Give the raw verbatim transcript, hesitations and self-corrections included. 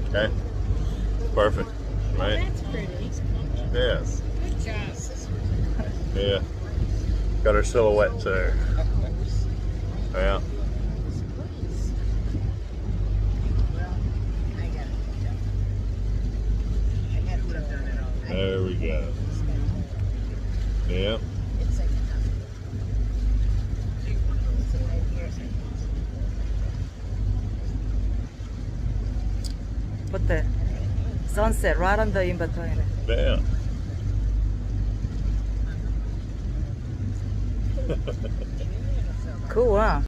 Okay. Perfect. Right. That's pretty. Yes. Good job. Yeah. Got her silhouette there. Yeah. There we go. Yeah. Put the sunset right on the in between. Yeah. Cool, huh?